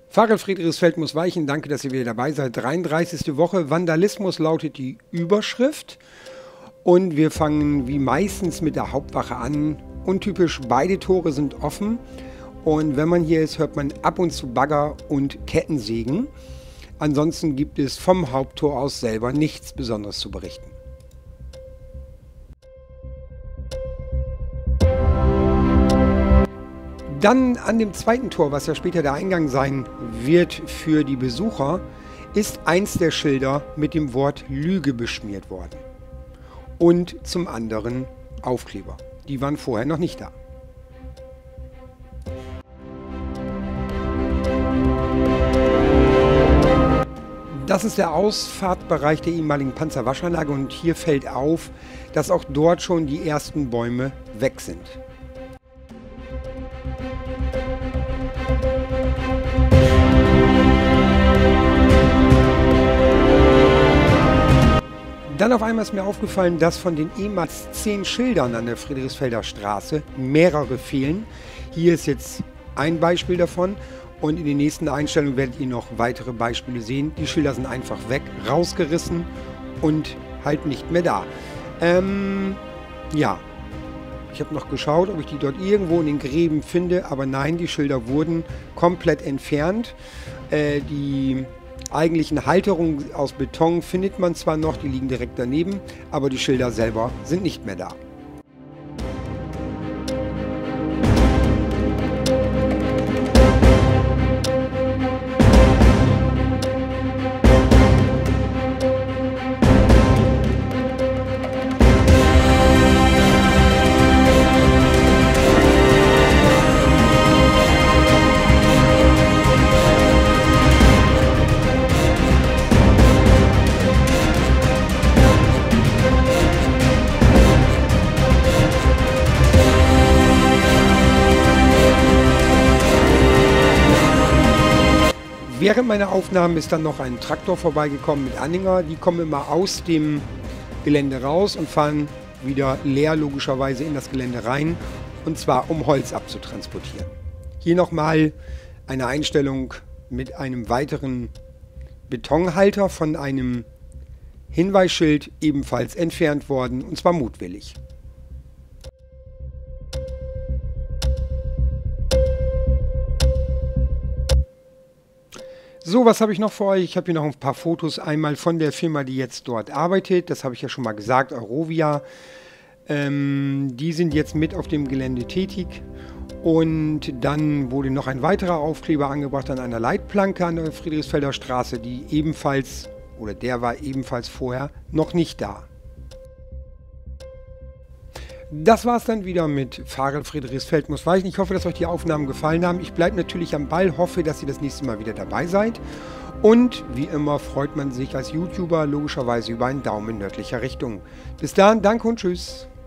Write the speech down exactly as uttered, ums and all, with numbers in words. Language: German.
Pfarrer Friedrichsfeld muss weichen. Danke, dass ihr wieder dabei seid. dreiunddreißigste Woche. Vandalismus lautet die Überschrift. Und wir fangen wie meistens mit der Hauptwache an. Untypisch, beide Tore sind offen. Und wenn man hier ist, hört man ab und zu Bagger und Kettensägen. Ansonsten gibt es vom Haupttor aus selber nichts Besonderes zu berichten. Dann an dem zweiten Tor, was ja später der Eingang sein wird für die Besucher, ist eins der Schilder mit dem Wort Lüge beschmiert worden. Und zum anderen Aufkleber. Die waren vorher noch nicht da. Das ist der Ausfahrtbereich der ehemaligen Panzerwaschanlage und hier fällt auf, dass auch dort schon die ersten Bäume weg sind. Dann auf einmal ist mir aufgefallen, dass von den ehemals zehn Schildern an der Friedrichsfelder Straße mehrere fehlen. Hier ist jetzt ein Beispiel davon und in den nächsten Einstellungen werdet ihr noch weitere Beispiele sehen. Die Schilder sind einfach weg, rausgerissen und halt nicht mehr da. Ähm, ja, ich habe noch geschaut, ob ich die dort irgendwo in den Gräben finde, aber nein, die Schilder wurden komplett entfernt. Äh, die eigentlichen Halterungen aus Beton findet man zwar noch, die liegen direkt daneben, aber die Schilder selber sind nicht mehr da. Während meiner Aufnahmen ist dann noch ein Traktor vorbeigekommen mit Anhänger. Die kommen immer aus dem Gelände raus und fahren wieder leer logischerweise in das Gelände rein. Und zwar um Holz abzutransportieren. Hier nochmal eine Einstellung mit einem weiteren Betonhalter von einem Hinweisschild, ebenfalls entfernt worden, und zwar mutwillig. So, was habe ich noch für euch? Ich habe hier noch ein paar Fotos. Einmal von der Firma, die jetzt dort arbeitet. Das habe ich ja schon mal gesagt, Eurovia. Ähm, die sind jetzt mit auf dem Gelände tätig. Und dann wurde noch ein weiterer Aufkleber angebracht an einer Leitplanke an der Friedrichsfelder Straße, die ebenfalls, oder der war ebenfalls vorher noch nicht da. Das war es dann wieder mit Pfarrer Friedrichsfeld muss weichen. Ich hoffe, dass euch die Aufnahmen gefallen haben. Ich bleibe natürlich am Ball, hoffe, dass ihr das nächste Mal wieder dabei seid. Und wie immer freut man sich als YouTuber logischerweise über einen Daumen in nördlicher Richtung. Bis dann, danke und tschüss.